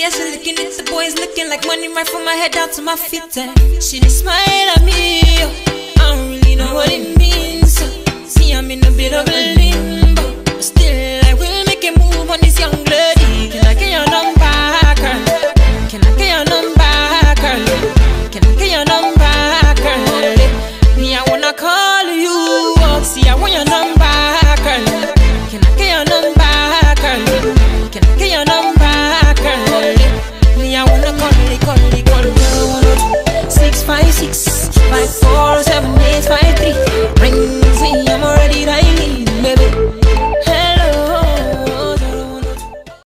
yeah, she looking at the boys, looking like money right from my head down to my feet. She just smile at me, I don't really know what it means. See, I'm in a bit of a limbo, but still I will make a move on this young lady. Can I get your number, girl? Can I get your number, girl? Can I get your number, girl? Me, I wanna call you up. See, I want your number, girl. Can I get your number, girl? Can I get your number, girl? Me, I wanna call you. 656 547